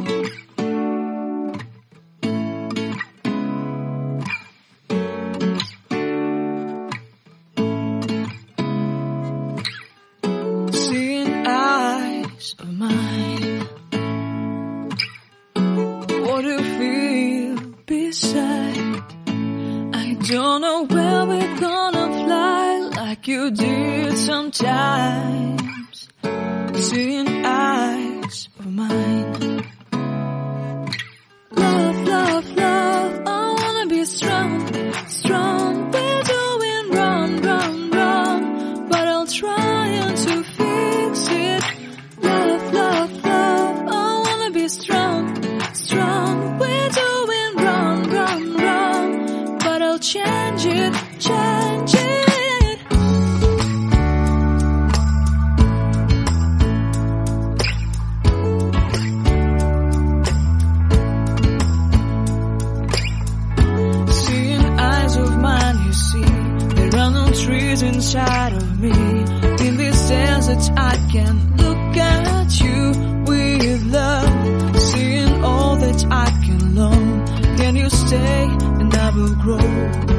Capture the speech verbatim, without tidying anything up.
Seeing eyes of mine, what do you feel beside? I don't know where we're gonna fly like you did sometimes. Seeing eyes of mine. Love, love, love, I wanna be strong, strong. We're doing wrong, wrong, wrong, but I'll try to fix it. Love, love, love, I wanna be strong, strong. We're doing wrong, wrong, wrong, but I'll change it, change it. Trees inside of me. In this desert I can look at you with love. Seeing all that I can learn. Can you stay and I will grow?